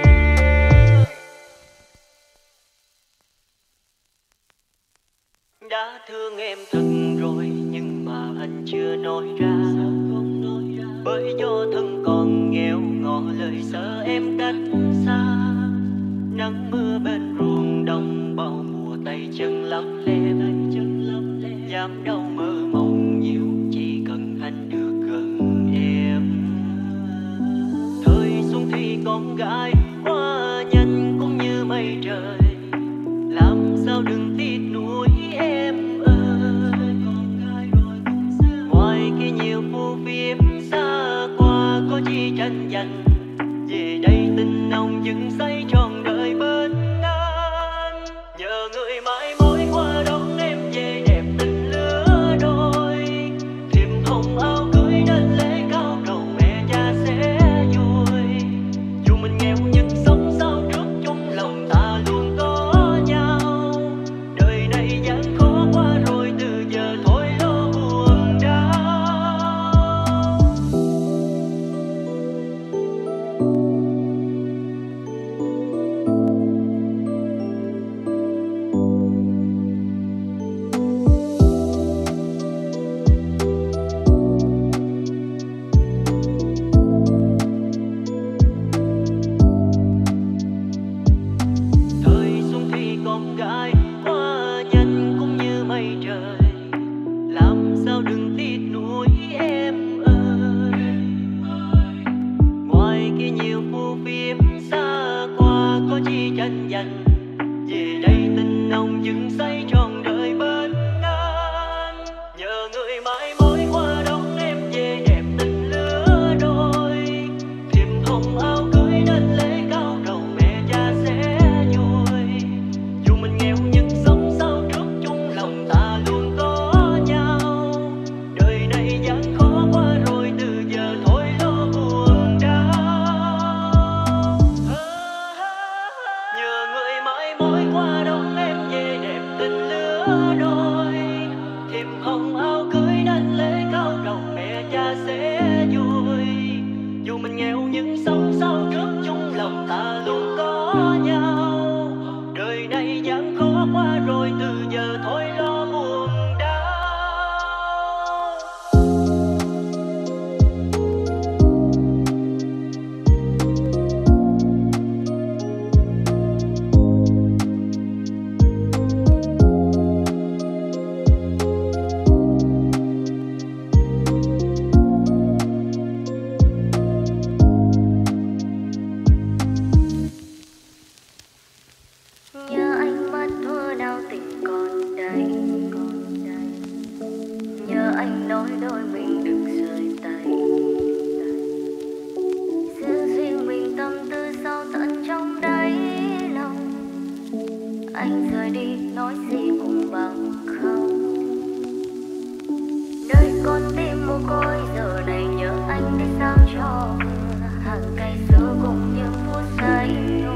A: Đã thương em thật rồi nhưng mà anh chưa nói ra. Bởi do thân còn nghèo ngỏ lời sợ em cách xa. Nắng mưa bên ruộng đồng bao mùa tay chân lắm lem. Dám đâu mơ mộng nhiều chỉ cần anh được gần em. Thời xuân thì con gái hoa nhanh cũng như mây trời. Làm sao đừng tiếc nuối em ơi. Ngoài kia nhiều phù phiếm xa qua có chi tranh giành. Về đây tình nồng dừng say trọn đời bên anh. Nhờ người mãi mối qua đón em về đẹp tình lứa đôi. Thiệp hồng áo cưới đến lễ cao cầu mẹ cha sẽ vui. Dù mình nghèo nhưng sống sao trước chung lòng ta luôn có nhau. Đời này gian khó qua rồi từ giờ thôi lo buồn đau. Thời xuân thì con gái hoa nhanh cũng như mây trời. Làm sao đừng tiếc nuối em ơi. Ngoài kia nhiều phù phiếm xa qua có chi tranh giành. Về đây tình nồng dừng say trọn đời bên anh. Nhờ người mãi mối qua đón em về đẹp tình lứa đôi. Thiệp hồng áo cưới đến lễ cao cầu mẹ cha sẽ vui. Dù mình nghèo nhưng sống sao trước chung lòng ta luôn có nhau. Đời này gian khó qua rồi từ giờ thôi lo buồn đau. Nhờ người
B: rời đi nói gì cũng bằng không. Nơi con tim mồ côi giờ này nhớ anh để sao cho vừa. Hàng cây xưa cùng những phút giây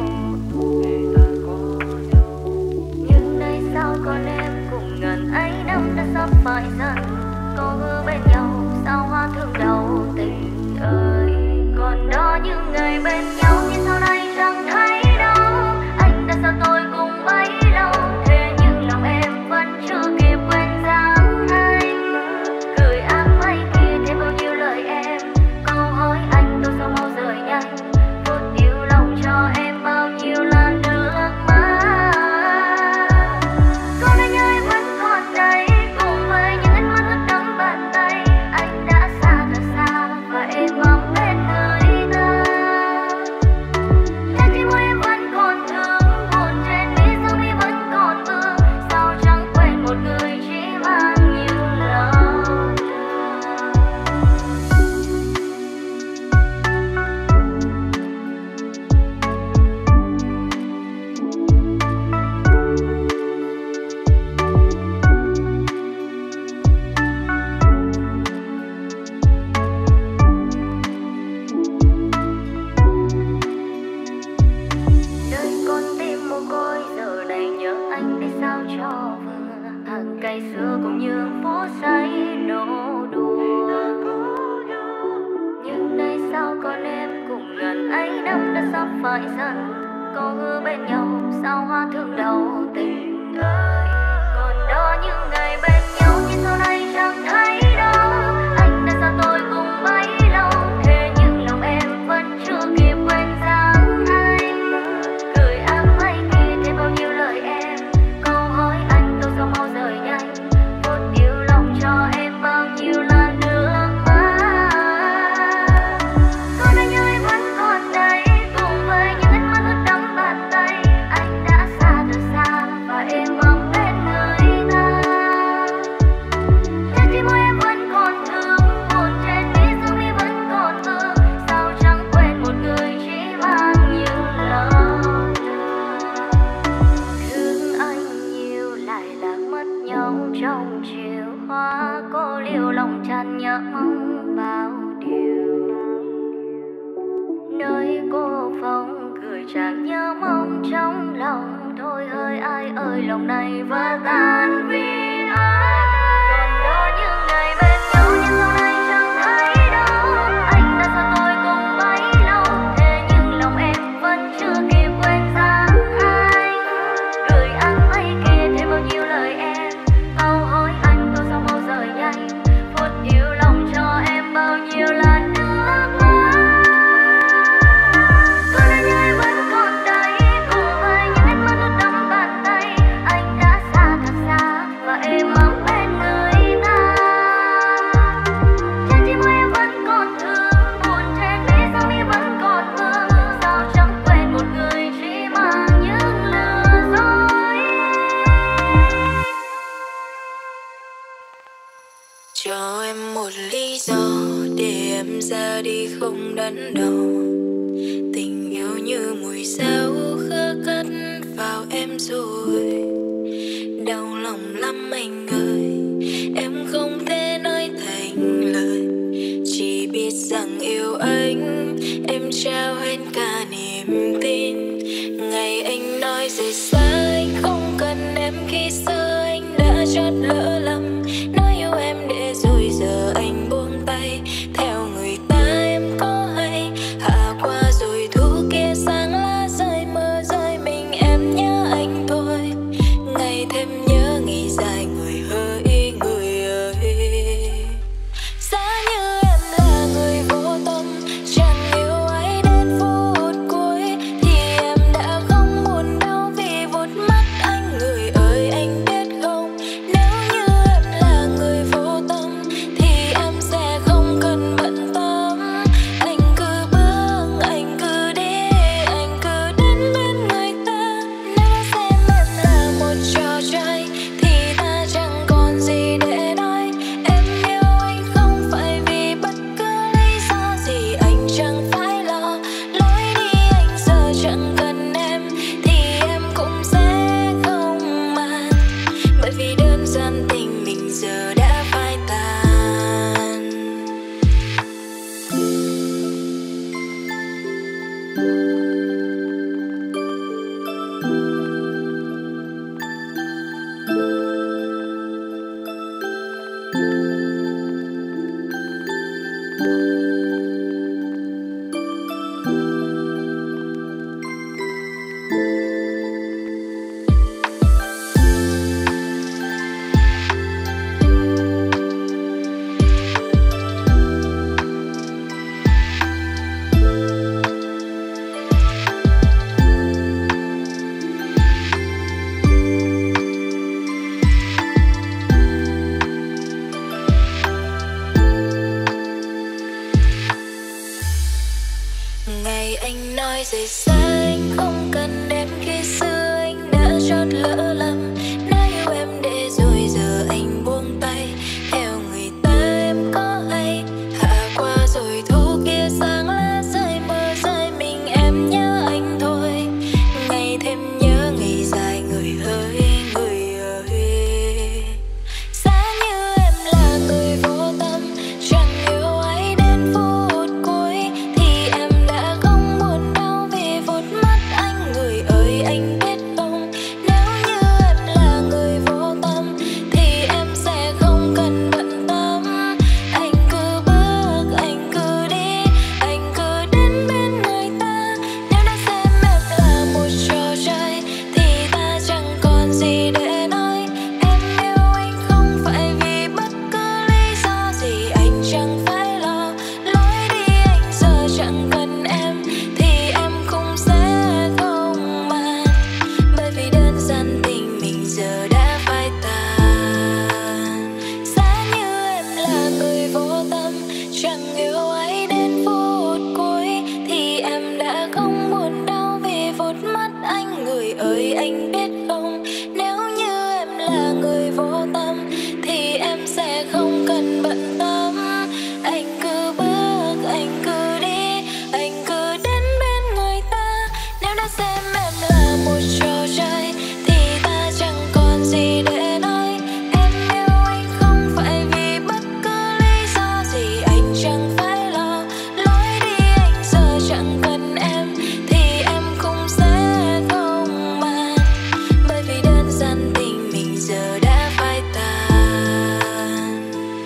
B: nhưng nay sao còn em cùng ngần ấy năm đã sắp phải dần. Có hứa bên nhau sao hoa thương đầu tình ơi. Còn đó những ngày bên nhau nhưng sau này chẳng thấy đâu. Anh đã xa tôi cùng bấy lâu thế nhưng lòng em vẫn chưa kịp quên dáng anh. Gửi áng mây kia thêm bao nhiêu lời em. Câu hỏi anh tôi sao mau rời nhanh. Phút yêu lòng cho em bao nhiêu là nước mắt. Còn anh ơi vẫn còn đây cùng với những ánh mắt ướt đẫm bàn tay. Anh đã xa thật xa và em mong bên người ta. Trái tim của em vẫn còn thương buồn trên mi sau mi vẫn còn mưa. Sao chẳng quên một người chỉ mang nhiều lòng thương. Nơi con tim mồ côi giờ này nhớ anh để sao cho vừa. Hàng cây xưa cũng như phố giấy nô đùa nhưng nay sao còn em cùng ngần ấy năm đã sắp phải dần. Có hứa bên nhau sao hoa thương đầu tình ơi. Còn đó những ngày bên nhau nhưng sau này chẳng thấy đâu. Anh đã xa tôi cùng bấy lâu thế nhưng lòng em vẫn chưa kịp quên dáng anh. Gửi áng mây kia thêm bao nhiêu lời em. Câu hỏi anh tôi sao mau rời nhanh. Phút yêu lòng cho em bao nhiêu là nước mắt. Còn anh ơi vẫn còn đây cùng với những ánh mắt ướt đẫm bàn tay. Anh đã xa thật xa và em mong bên người ta. Trái tim của em vẫn còn thương buồn trên mi sau mi vẫn còn mưa. Sao chẳng quên một người chỉ mang nhiều lòng thương. Thương anh nhiều lại là mất nhau trong chiều hoa. Cô liều lòng tràn nhớ mong bao điều. Nơi cô phòng cười chẳng nhớ mong trong lòng. Thôi ơi ai ơi lòng này vỡ tan vì ai. Còn đó những ngày bên nhau nhưng sau này chẳng thấy đâu. Anh đã xa tôi cùng bấy lâu thế nhưng lòng em vẫn chưa kịp quên dáng anh. Gửi áng mây kia thêm bao nhiêu lời em. Câu hỏi anh tôi sao mau rời nhanh. Phút yêu lòng cho em bao nhiêu là nước mắt. Còn anh ơi vẫn còn đây cùng với những ánh mắt ướt đẫm bàn tay. Anh đã xa thật xa và em mong bên người ta. Trái tim của em vẫn còn thương buồn trên mi sau mi vẫn còn mưa. Sao chẳng quên một người chỉ mang những lừa dối.
D: Cho em một lý do để em ra đi không đắn đo. Tình yêu như mùi dao khơ cắt vào em rồi. Đau lòng lắm anh ơi. Em không thể nói thành lời. Chỉ biết rằng yêu anh. Em trao hết cả niềm tin. Ngày anh nói rời xa anh không cần em. Khi xưa anh đã chót lỡ lầm. Nói yêu em để rồi giờ anh buông tay. Theo người ta em có hay. Hạ qua rồi thu kia sáng lá rơi mưa rơi. Mình em nhớ anh thôi. Ngày thêm nhớ ngày dài người hỡi người ơi. Giá như em là người vô tâm chẳng yêu ai đến phút cuối thì Ngày anh nói rời xa anh không cần em, khi xưa anh đã chót lỡ lầm nói yêu em để rồi giờ anh buông tay theo người ta. Em có hay hạ qua rồi thu kia sáng lá rơi mưa rơi mình em nhớ anh thôi. Ngày thêm nhớ ngày dài người ơi người ơi. Giá như em là người vô tâm chẳng yêu ai đến phút cuối thì em đã không buồn đau vì vụt mắt anh người ơi. Anh biết không, nếu như em là người vô tâm thì em sẽ không cần bận tâm. Anh cứ bước, anh cứ đi, anh cứ đến bên người ta. Nếu đã xem em là một trò chơi thì ta chẳng còn gì để nói. Em yêu anh không phải vì bất cứ lý do gì, anh chẳng phải lo lối đi anh giờ chẳng cần em thì em cũng sẽ không màng. Bởi vì đơn giản tình mình giờ đã phai tàn. Giá như em là người vô tâm chẳng yêu ai đến phút cuối thì em đã không buồn đau vì vụt mắt anh người ơi. Anh biết không, nếu như em là người vô tâm thì em sẽ không cần bận tâm. Anh cứ bước, anh cứ đi, anh cứ đến bên người ta. Nếu đã xem em là một trò chơi thì ta chẳng còn gì để nói. Em yêu anh không phải vì bất cứ lý do gì, anh chẳng phải lo lối đi anh giờ chẳng cần em thì em cũng sẽ không màng. Bởi vì đơn giản tình mình giờ đã phai tàn.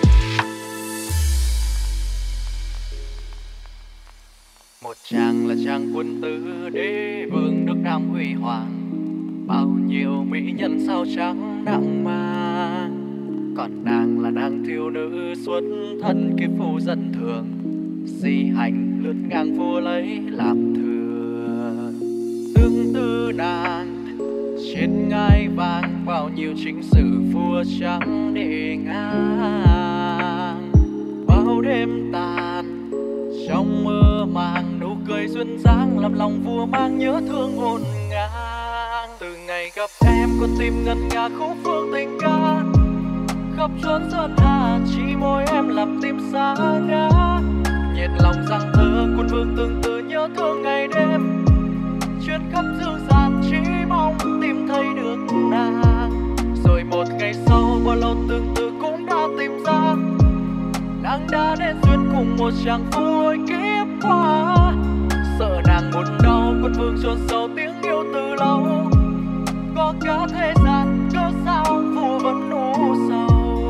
C: Một chàng là chàng quân tử đế vương nước Nam huy hoàng, bao nhiêu mỹ nhân sao trắng nặng mang. Còn nàng là nàng thiếu nữ xuất thân kiếp phu dân thường, si hành lướt ngang vua lấy làm thừa. Tương tư nàng trên ngai vàng, bao nhiêu chính sử vua trắng để ngang. Bao đêm tàn trong mơ màng, nụ cười duyên dáng làm lòng vua mang nhớ thương ngổn ngang. Từ ngày gặp em con tim ngân nga khúc phương tình ca, khắp chốn sơn hà chỉ môi em làm tim xa ngã. Nhiệt lòng rằng thơ quân vương tương tư nhớ thương ngày đêm, chuyến khắp dương gian chỉ mong tìm thấy được nàng. Rồi một ngày sau bao lâu tương tư cũng đã tìm ra, nàng đã đến duyên cùng một chàng phu ôi kiếp qua. Sợ nàng buồn đau quân vương chôn sâu tiếng yêu từ lâu, có cả thế gian cớ sao phu vẫn u sầu.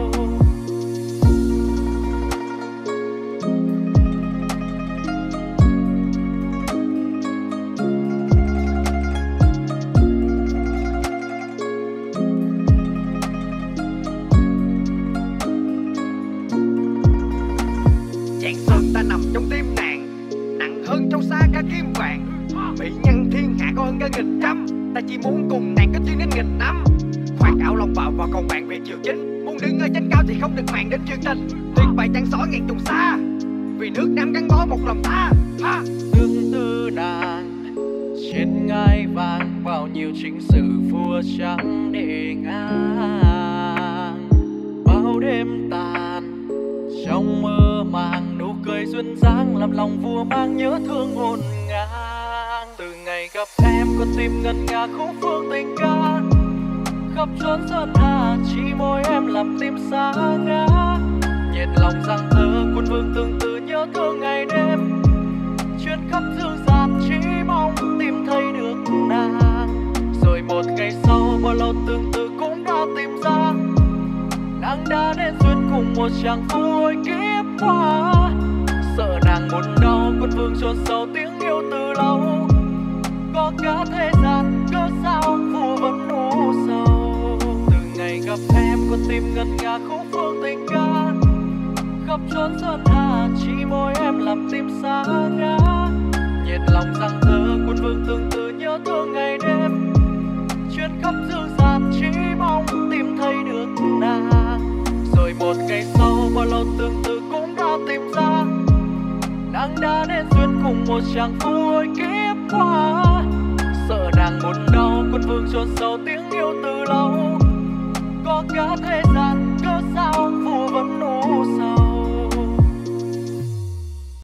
E: Chàng sơn ta nằm trong tim nàng, nặng hơn châu xa cả kim vàng. Mỹ nhân thiên hạ có hơn cả nghìn trăm, ta chỉ muốn cùng nàng kết duyên đến nghìn năm. Khoan ảo lòng vợ và còn bạn việc chiều chính, muốn đứng ở trên cao thì không được màng đến chuyện tình. Tuyệt bại chẳng xỏ ngàn trùng xa, vì nước Nam gắn bó một lòng ta. Ha!
C: Tương tư nàng trên ngai vàng, bao nhiêu chính sử vua trắng để ngang. Bao đêm tàn trong mơ màng, nụ cười duyên dáng làm lòng vua mang nhớ thương ngổn ngang. Từ ngày gặp em con tim ngân nga khúc phương tình ca, khắp chốn sơn hà chỉ môi em làm tim xa ngã. Nhiệt lòng rằng thơ quân vương tương tư nhớ thương ngày đêm, chuyến khắp dương gian chỉ chàng phu ôi kiếp qua. Sợ nàng buồn đau quân vương chôn sâu tiếng yêu từ lâu. Có cả thế gian cớ sao phu vẫn u sầu. Từ ngày gặp em con tim ngân nga khúc phương tình ca. Khắp chốn sơn hà chỉ môi em làm tim xa ngã. Nhiệt lòng rằng thơ quân vương từng từ nhớ thương ngày đêm. Chuyến khắp dương gian chỉ mong tìm thấy được nàng. Rồi một ngày sau bao lâu tương tư cũng đã tìm ra. Nàng đã đến duyên cùng một chàng phu ôi kiếp qua. Sợ nàng buồn đau quân vương chôn sâu tiếng yêu từ lâu.